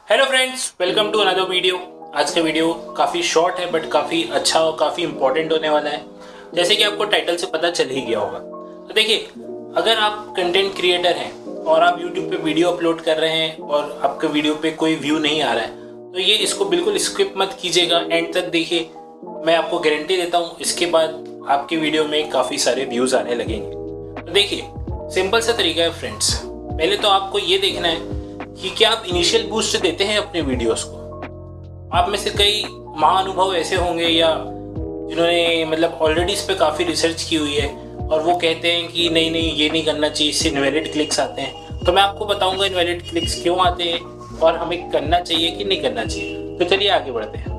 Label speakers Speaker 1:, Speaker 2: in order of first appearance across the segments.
Speaker 1: Hello friends, welcome to another video. आज का video काफ़ी शॉर्ट है बट काफ़ी अच्छा और काफ़ी इंपॉर्टेंट होने वाला है, जैसे कि आपको टाइटल से पता चल ही गया होगा। तो देखिए, अगर आप कंटेंट क्रिएटर हैं और आप यूट्यूब पे वीडियो अपलोड कर रहे हैं और आपके वीडियो पे कोई व्यू नहीं आ रहा है, तो ये इसको बिल्कुल स्किप मत कीजिएगा, एंड तक देखिए। मैं आपको गारंटी देता हूँ इसके बाद आपकी वीडियो में काफ़ी सारे व्यूज़ आने लगेंगे। तो देखिए, सिंपल सा तरीका है फ्रेंड्स। पहले तो आपको ये देखना है कि क्या आप इनिशियल बूस्ट देते हैं अपने वीडियोस को। आप में से कई महाअनुभव ऐसे होंगे या जिन्होंने मतलब ऑलरेडी इस पर काफ़ी रिसर्च की हुई है और वो कहते हैं कि नहीं नहीं ये नहीं करना चाहिए, इससे इनवैलिड क्लिक्स आते हैं। तो मैं आपको बताऊंगा इनवैलिड क्लिक्स क्यों आते हैं और हमें करना चाहिए कि नहीं करना चाहिए। तो चलिए आगे बढ़ते हैं।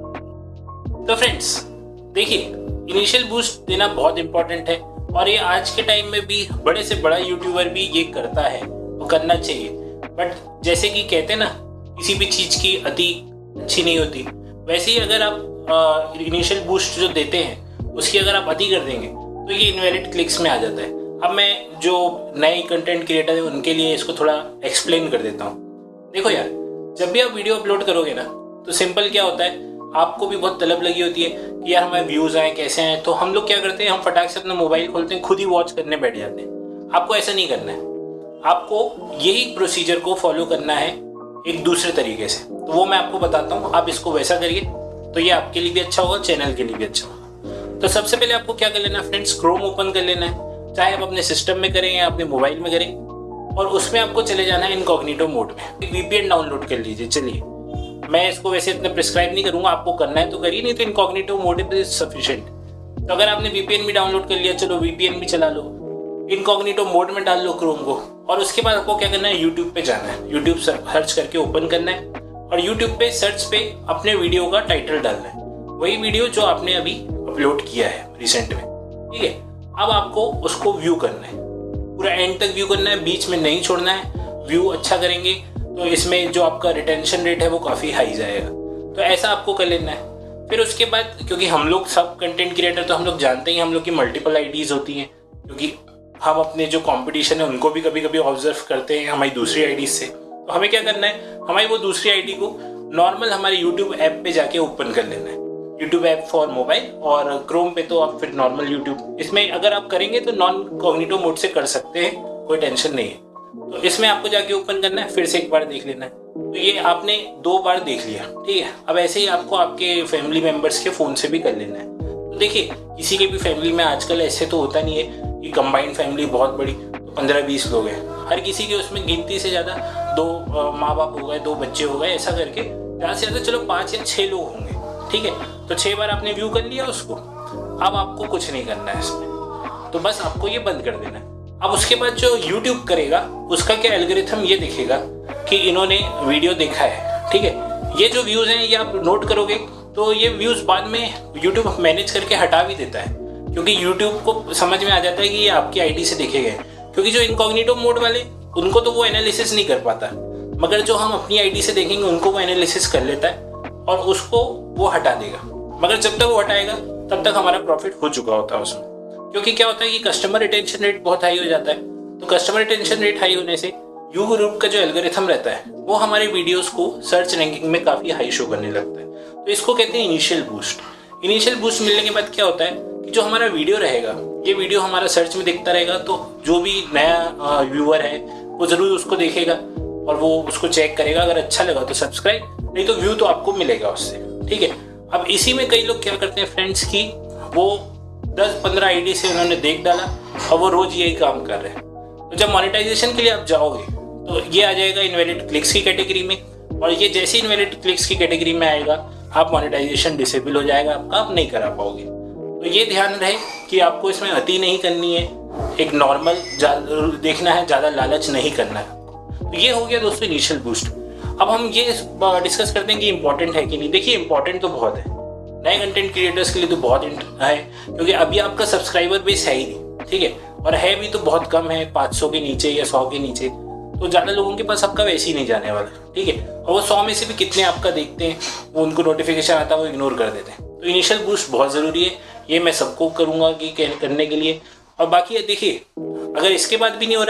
Speaker 1: तो फ्रेंड्स देखिए, इनिशियल बूस्ट देना बहुत इंपॉर्टेंट है और ये आज के टाइम में भी बड़े से बड़ा यूट्यूबर भी ये करता है, वो करना चाहिए। बट जैसे कि कहते हैं ना, किसी भी चीज़ की अति अच्छी नहीं होती, वैसे ही अगर आप इनिशियल बूस्ट जो देते हैं उसकी अगर आप अति कर देंगे तो ये इनवैलिड क्लिक्स में आ जाता है। अब मैं जो नए कंटेंट क्रिएटर है उनके लिए इसको थोड़ा एक्सप्लेन कर देता हूँ। देखो यार, जब भी आप वीडियो अपलोड करोगे ना, तो सिंपल क्या होता है, आपको भी बहुत तलब लगी होती है कि यार हमारे व्यूज़ आए कैसे आए। तो हम लोग क्या करते हैं, हम फटाक से अपना मोबाइल खोलते हैं, खुद ही वॉच करने बैठ जाते हैं। आपको ऐसा नहीं करना है, आपको यही प्रोसीजर को फॉलो करना है एक दूसरे तरीके से। तो वो मैं आपको बताता हूँ, आप इसको वैसा करिए तो ये आपके लिए भी अच्छा होगा, चैनल के लिए भी अच्छा होगा। तो सबसे पहले आपको क्या कर लेना है फ्रेंड्स, क्रोम ओपन कर लेना है, चाहे आप अपने सिस्टम में करें या अपने मोबाइल में करें, और उसमें आपको चले जाना है इनकॉग्निटो मोड में। VPN डाउनलोड कर लीजिए। चलिए, मैं इसको वैसे इतना प्रिस्क्राइब नहीं करूँगा, आपको करना है तो करिए, नहीं तो इनकॉग्निटो मोड इज सफिशिएंट। तो अगर आपने VPN भी डाउनलोड कर लिया, चलो VPN भी चला लो, इनकॉग्निटो मोड में डाल लो क्रोम को, और उसके बाद आपको क्या करना है, यूट्यूब पे जाना है, यूट्यूब सर्च करके ओपन करना है और यूट्यूब पे सर्च पे अपने वीडियो का टाइटल डालना है, वही वीडियो जो आपने अभी अपलोड किया है रिसेंट में। ठीक है, अब आपको उसको व्यू करना है, पूरा एंड तक व्यू करना है, बीच में नहीं छोड़ना है। व्यू अच्छा करेंगे तो इसमें जो आपका रिटेंशन रेट है वो काफ़ी हाई जाएगा। तो ऐसा आपको कर लेना है। फिर उसके बाद, क्योंकि हम लोग सब कंटेंट क्रिएटर तो हम लोग जानते हैं हम लोग की मल्टीपल आईडीज़ होती हैं, क्योंकि हम अपने जो कंपटीशन है उनको भी कभी कभी ऑब्जर्व करते हैं हमारी दूसरी आईडी से। तो हमें क्या करना है, हमारी वो दूसरी आईडी को नॉर्मल हमारे यूट्यूब ऐप पे जाके ओपन कर लेना है। यूट्यूब ऐप फॉर मोबाइल, और क्रोम पे तो आप फिर नॉर्मल यूट्यूब, इसमें अगर आप करेंगे तो नॉन कॉग्निटो मोड से कर सकते हैं, कोई टेंशन नहीं है। तो इसमें आपको जाके ओपन करना है, फिर से एक बार देख लेना है। तो ये आपने 2 बार देख लिया, ठीक है। अब ऐसे ही आपको आपके फैमिली मेम्बर्स के फ़ोन से भी कर लेना है। तो देखिए, किसी के भी फैमिली में आजकल ऐसे तो होता नहीं है कि कंबाइंड फैमिली बहुत बड़ी, तो 15-20 लोग हैं, हर किसी के उसमें गिनती से ज़्यादा 2 माँ बाप हो गए, 2 बच्चे हो गए, ऐसा करके ज़्यादा से ज़्यादा चलो 5 या 6 लोग होंगे। ठीक है, तो 6 बार आपने व्यू कर लिया उसको। अब आपको कुछ नहीं करना है इसमें, तो बस आपको ये बंद कर देना है। अब उसके बाद जो यूट्यूब करेगा उसका क्या एल्गोरिथम ये दिखेगा कि इन्होंने वीडियो देखा है। ठीक है, ये जो व्यूज़ हैं ये आप नोट करोगे तो ये व्यूज़ बाद में यूट्यूब मैनेज करके हटा भी देता है, क्योंकि YouTube को समझ में आ जाता है कि ये आपकी आईडी से देखे गए। क्योंकि जो इनकॉग्निटो मोड वाले, उनको तो वो एनालिसिस नहीं कर पाता, मगर जो हम अपनी आईडी से देखेंगे उनको वो एनालिसिस कर लेता है और उसको वो हटा देगा। मगर जब तक वो हटाएगा तब तक हमारा प्रॉफिट हो चुका होता है उसमें। क्योंकि क्या होता है कि कस्टमर रिटेंशन रेट बहुत हाई हो जाता है। तो कस्टमर रिटेंशन रेट हाई होने से यूट्यूब का जो एल्गोरिथम रहता है वो हमारे वीडियोज़ को सर्च रैंकिंग में काफ़ी हाई शो करने लगता है। तो इसको कहते हैं इनिशियल बूस्ट। इनिशियल बूस्ट मिलने के बाद क्या होता है कि जो हमारा वीडियो रहेगा, ये वीडियो हमारा सर्च में दिखता रहेगा, तो जो भी नया व्यूअर है वो ज़रूर उसको देखेगा और वो उसको चेक करेगा। अगर अच्छा लगा तो सब्सक्राइब, नहीं तो व्यू तो आपको मिलेगा उससे। ठीक है, अब इसी में कई लोग क्या करते हैं फ्रेंड्स की वो 10-15 आईडी से उन्होंने देख डाला और वो रोज़ यही काम कर रहे हैं। तो जब मोनेटाइजेशन के लिए आप जाओगे तो ये आ जाएगा इनवैलिड क्लिक्स की कैटेगरी में, और ये जैसे इनवैलिड क्लिक्स की कैटेगरी में आएगा आप मोनेटाइजेशन डिसेबल हो जाएगा आपका, आप नहीं करा पाओगे। तो ये ध्यान रहे कि आपको इसमें अति नहीं करनी है, एक नॉर्मल देखना है, ज़्यादा लालच नहीं करना है। तो ये हो गया दोस्तों इनिशियल बूस्ट। अब हम ये डिस्कस करते हैं कि इंपॉर्टेंट है कि नहीं। देखिए, इंपॉर्टेंट तो बहुत है, नए कंटेंट क्रिएटर्स के लिए तो बहुत है, क्योंकि अभी आपका सब्सक्राइबर बेस है ही नहीं। ठीक है, और है भी तो बहुत कम है, 500 के नीचे या 100 के नीचे, तो ज़्यादा लोगों के पास आपका वैसे ही नहीं जाने वाला। ठीक है, और वो 100 में से भी कितने आपका देखते हैं, वो उनको नोटिफिकेशन आता है वो इग्नोर कर देते हैं। तो इनिशियल बूस्ट बहुत ज़रूरी है, ये मैं सबको करूँगा कि करने के लिए। और बाकी देखिए, अगर इसके बाद भी नहीं हो रहा है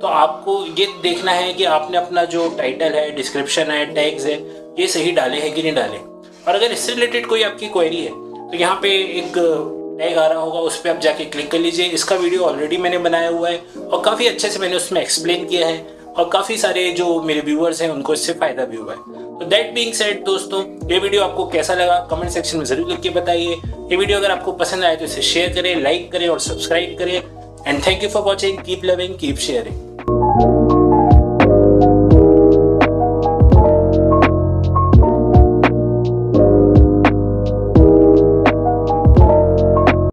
Speaker 1: तो आपको ये देखना है कि आपने अपना जो टाइटल है, डिस्क्रिप्शन है, टैग्स है, ये सही डाले हैं कि नहीं डाले। और अगर इससे रिलेटेड कोई आपकी क्वेरी है तो यहाँ पे एक टैग आ रहा होगा, उस पर आप जाके क्लिक कर लीजिए। इसका वीडियो ऑलरेडी मैंने बनाया हुआ है और काफ़ी अच्छे से मैंने उसमें एक्सप्लेन किया है और काफ़ी सारे जो मेरे व्यूअर्स हैं उनको इससे फ़ायदा भी हुआ है। तो दैट बीइंग सेड दोस्तों, ये वीडियो आपको कैसा लगा कमेंट सेक्शन में ज़रूर लिख के बताइए। ये वीडियो अगर आपको पसंद आए तो इसे शेयर करें, लाइक करें और सब्सक्राइब करें। And thank you for watching. Keep loving, keep sharing.